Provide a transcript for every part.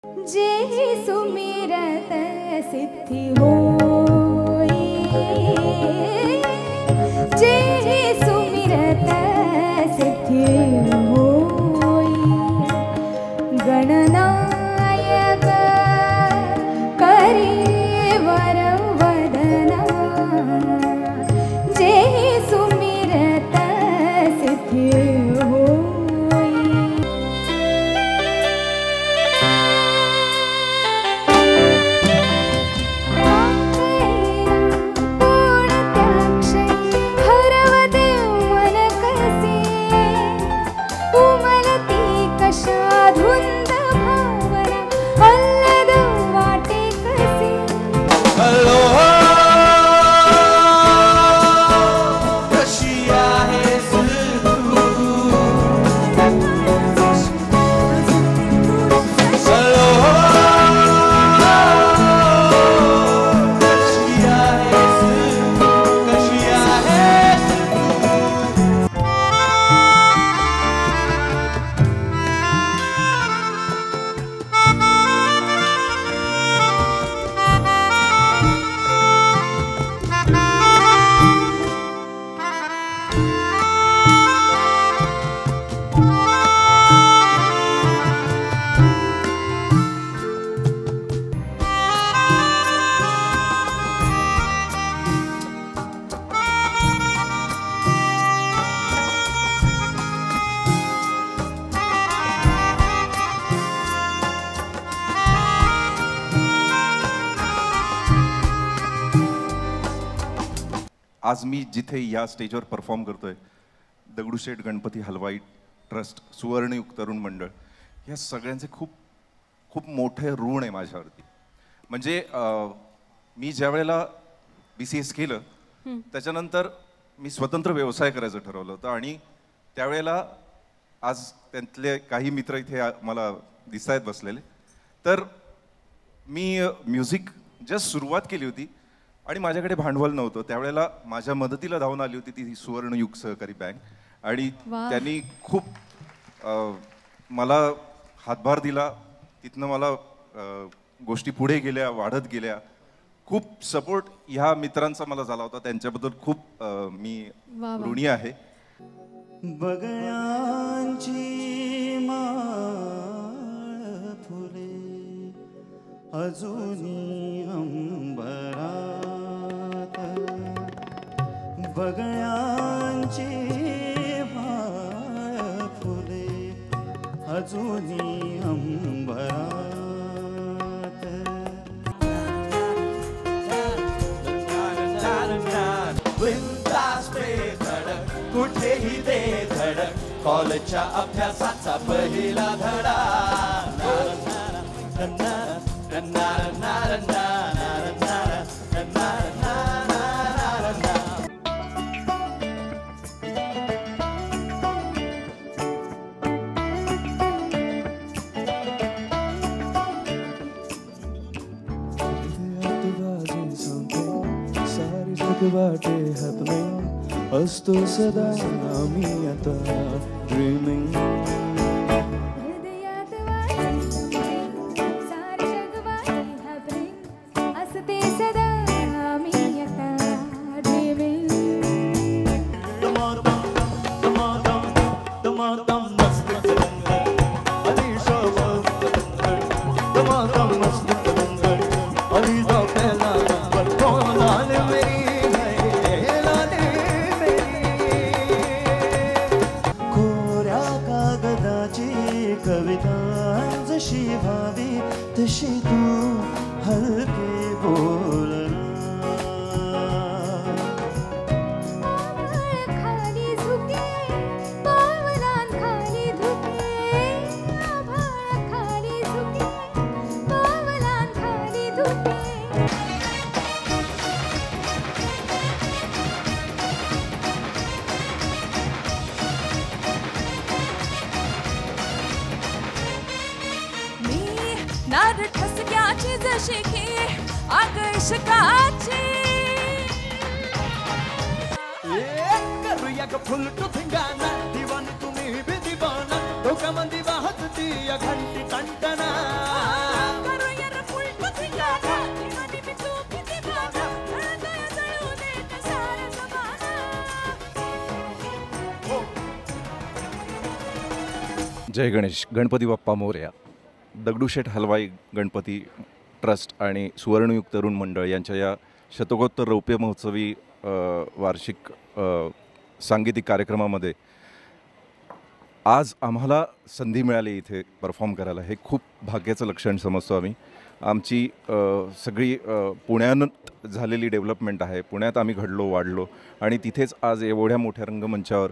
जे सुमिरत सिद्धि होई, जे सुमिरत सिद्धि होई, गणनायक करी वर वदना, जे सुमिरत सिद्धि होई। आज मी जिथे या स्टेजवर परफॉर्म करतोय, दगडूशेठ गणपती हलवाई ट्रस्ट, सुवर्णयुग तरुण मंडळ, या सगळ्यांचे खूप खूप मोठे ऋण आहे माझ्यावरती. म्हणजे मी ज्या वेळेला BCS केलं त्याच्यानंतर मी स्वतंत्र व्यवसाय करायचं ठरवलं होतं आणि त्यावेळेला आज त्यातले काही मित्र इथे मला दिसत आहेत बसलेले. तर मी म्युझिक जस्ट सुरुवात केली होती आणि माझ्याकडे भांडवल नव्हतं. त्यावेळेला माझ्या मदतीला धावून आली होती ती सुवर्णयुग सहकारी बँक आणि त्यांनी खूप मला हातभार दिला. तिथनं मला गोष्टी पुढे गेल्या, वाढत गेल्या. खूप सपोर्ट ह्या मित्रांचा मला झाला होता, त्यांच्याबद्दल खूप मी ऋणी आहे. बगळ्यांची माळ फुले अजूनी अंबरात, बगळ्यांची माळ फुले अजूनी अंबरात. बिनधास्त बेधडक कुठेही दे धडक, कॉलेजच्या अभ्यासाचा पहिला धडा. वाटे happening असतो सदा आम्ही आता ड्रीमिंग. कविता जशी भावी तशी तू हलके बोलना. खाली झुके पावलांखाली धुके, आभाळ खाली झुके पावलांखाली धुके. नार ठसक्याची जशी की आग इश्काची, करूया ग फुलटू धिंगाणा, दिवानी तुम्ही बी दिवाना, डोक्यामध्ये वाहत ती घंटी टंटना. जय गणेश. गणपती बाप्पा मोरया. दगडूशेठ हलवाई गणपती ट्रस्ट आणि सुवर्णयुग तरुण मंडळ यांच्या या शतकोत्तर रौप्य महोत्सवी वार्षिक सांगीतिक कार्यक्रमामध्ये आज आम्हाला संधी मिळाली इथे परफॉर्म करायला. हे खूप भाग्याचं लक्षण समजतो आम्ही. आमची सगळी पुण्यात झालेली डेव्हलपमेंट आहे. पुण्यात आम्ही घडलो वाढलो आणि तिथेच आज एवढ्या मोठ्या रंगमंचावर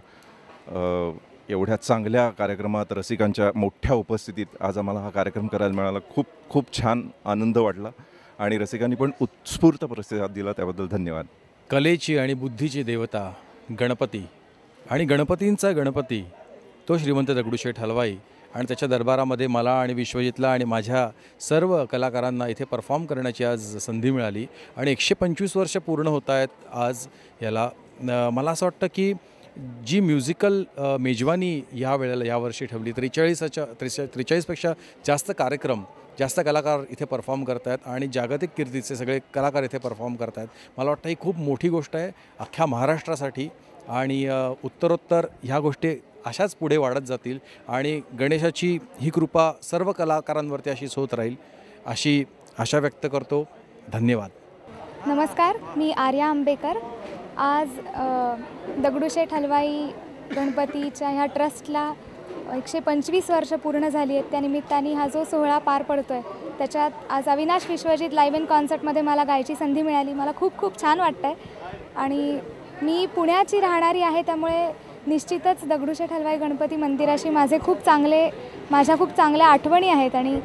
एवढ्या चांगल्या कार्यक्रमात रसिकांच्या मोठ्या उपस्थितीत आज आम्हाला हा कार्यक्रम करायला मिळाला. खूप खूप छान आनंद वाटला आणि रसिकांनी पण उत्स्फूर्त प्रतिसाद दिला, त्याबद्दल धन्यवाद. कलेची आणि बुद्धीची देवता गणपती आणि गणपतींचा गणपती तो श्रीमंत दगडूशेठ हलवाई आणि त्याच्या दरबारामध्ये मला आणि विश्वजितला आणि माझ्या सर्व कलाकारांना इथे परफॉर्म करण्याची आज संधी मिळाली आणि 125 वर्ष पूर्ण होत आहेत आज याला. मला असं वाटतं की जी म्युझिकल मेजवानी ह्या वेळेला यावर्षी ठेवली 43पेक्षा जास्त कार्यक्रम, जास्त कलाकार इथे परफॉर्म करत आहेत आणि जागतिक कीर्तीचे सगळे कलाकार इथे परफॉर्म करत आहेत. मला वाटतं ही खूप मोठी गोष्ट आहे अख्ख्या महाराष्ट्रासाठी आणि उत्तरोत्तर ह्या गोष्टी अशाच पुढे वाढत जातील आणि गणेशाची ही कृपा सर्व कलाकारांवरती अशीच होत राहील अशी आशा व्यक्त करतो. धन्यवाद. नमस्कार, मी आर्या आंबेकर. आज दगडूशेठ हलवाई गणपतीच्या ह्या ट्रस्टला 125 वर्ष पूर्ण झाली आहेत. त्यानिमित्ताने हा जो सोहळा पार पडतो आहे त्याच्यात आज अविनाश विश्वजित लाईव्ह इन कॉन्सर्टमध्ये मला गायची संधी मिळाली. मला खूप खूप छान वाटतं आहे आणि मी पुण्याची राहणारी आहे, त्यामुळे निश्चितच दगडूशेठ हलवाई गणपती मंदिराशी माझ्या खूप चांगल्या आठवणी आहेत आणि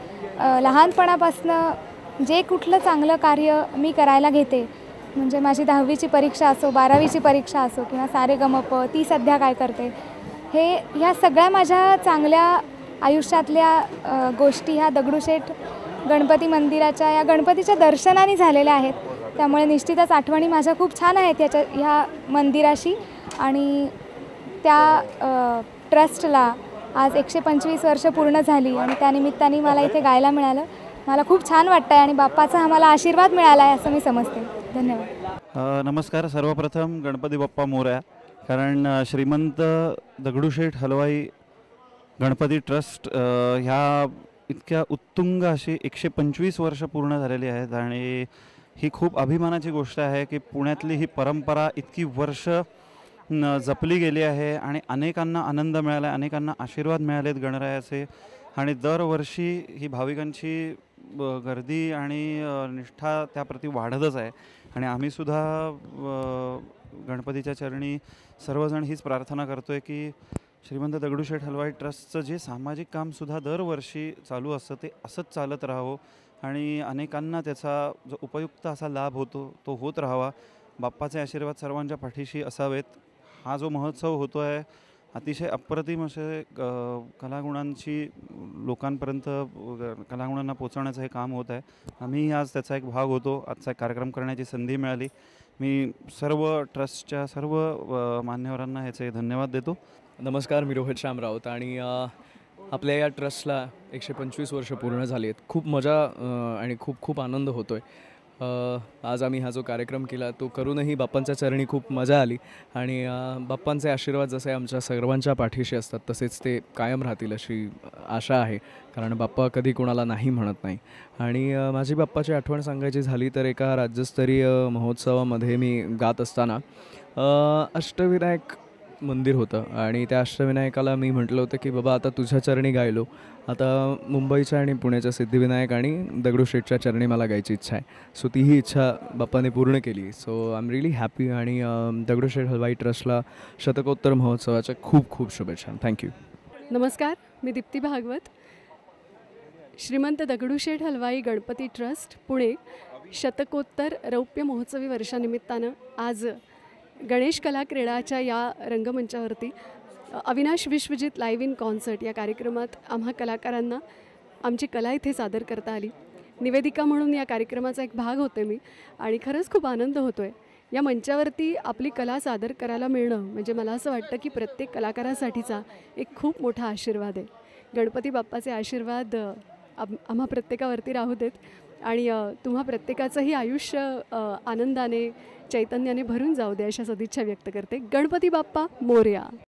लहानपणापासून जे कुठलं चांगलं कार्य मी करायला घेते, म्हणजे माझी 10वीची परीक्षा असो, 12वीची परीक्षा असो किंवा सारेगमप, ती सध्या काय करते, ह्या सगळ्या माझ्या चांगल्या आयुष्यातल्या गोष्टी ह्या दगडूशेठ गणपती मंदिराच्या या गणपतीच्या दर्शनाने झालेल्या आहेत. त्यामुळे निश्चितच आठवणी माझ्या खूप छान आहेत ह्या मंदिराशी आणि त्या ट्रस्टला आज 125 वर्ष पूर्ण झाली आणि त्यानिमित्ताने मला इथे गायला मिळालं. मला खूप छान वाटतं आहे आणि बाप्पाचा आम्हाला आशीर्वाद मिळाला आहे असं मी समजते. धन्यवाद. नमस्कार. सर्वप्रथम गणपती बाप्पा मोरया. कारण श्रीमंत दगडूशेठ हलवाई गणपती ट्रस्ट ह्या इतक्या उत्तुंग अशी 125 वर्ष पूर्ण झालेली आहेत आणि ही खूप अभिमानाची गोष्ट आहे की पुण्यातली ही परंपरा इतकी वर्ष जपली गेली आहे आणि अनेकांना आनंद मिळाला आहे, अनेकांना आशीर्वाद मिळालेत गणरायाचे आणि दरवर्षी ही भाविकांची गर्दी आणि निष्ठा त्याप्रती वाढतच आहे आणि आम्हीसुद्धा गणपतीच्या चरणी सर्वजण हीच प्रार्थना करतो आहे की श्रीमंत दगडूशेठ हलवाई ट्रस्टचं जे सामाजिक कामसुद्धा दरवर्षी चालू असतं ते असंच चालत राहावं आणि अनेकांना त्याचा जो उपयुक्त असा लाभ होतो तो होत राहावा. बाप्पाचे आशीर्वाद सर्वांच्या पाठीशी असावेत. हा जो महोत्सव होतो आहे अतिशय अप्रतिम असे कलागुणांची लोकांपर्यंत कलागुणांना पोचवण्याचं हे काम होत आहे. आम्ही आज त्याचा एक भाग होतो. आजचा कार्यक्रम करण्याची संधी मिळाली. मी सर्व ट्रस्टच्या सर्व मान्यवरांना ह्याचे धन्यवाद देतो. नमस्कार, मी रोहित श्याम राऊत आणि आपल्या या ट्रस्टला 125 वर्ष पूर्ण झाली आहेत. खूप मजा आणि खूप खूप आनंद होतो आहे. आज आम्ही हा जो कार्यक्रम केला तो करूनही बाप्पांच्या चरणी खूप मजा आली आणि बाप्पांचे आशीर्वाद जसे आमच्या सर्वांच्या पाठीशी असतात तसेच ते कायम राहतील अशी आशा आहे. कारण बाप्पा कधी कोणाला नाही म्हणत नाही. आणि माझी बाप्पाची आठवण सांगायची झाली तर एका राज्यस्तरीय महोत्सवामध्ये मी गात असताना अष्टविनायक मंदिर होतं आणि त्या अष्टविनायकाला मी म्हटलं होतं की बाबा आता तुझ्या चरणी गायलो, आता मुंबईच्या आणि पुण्याच्या सिद्धिविनायक आणि दगडूशेठच्या चरणी मला गायची इच्छा आहे. सो तीही इच्छा बाप्पाने पूर्ण केली. So I am really happy आणि दगडूशेठ हलवाई ट्रस्टला शतकोत्तर महोत्सवाच्या खूप खूप शुभेच्छा. थँक्यू. नमस्कार, मी दीप्ती भागवत. श्रीमंत दगडूशेठ हलवाई गणपती ट्रस्ट पुणे शतकोत्तर रौप्य महोत्सवी वर्षानिमित्तानं आज गणेश कला क्रीडाच्या या रंगमंचावरती Avinash Vishwajit live in concert या कार्यक्रमात आम्हा कलाकारांना आमची कला इथे सादर करता आली. निवेदिका म्हणून या कार्यक्रमाचा एक भाग होते मी आणि खरंच खूप आनंद होतो आहे. या मंचावरती आपली कला सादर करायला मिळणं म्हणजे मला असं वाटतं की प्रत्येक कलाकारासाठीचा एक खूप मोठा आशीर्वाद आहे. गणपती बाप्पाचे आशीर्वाद आम्हा प्रत्येकावरती राहू देत आणि तुम्हा प्रत्येकाचंही आयुष्य आनंदाने चैतन्याने भरून जाऊ दे अशा सदिच्छा व्यक्त करते. गणपती बाप्पा मोरया.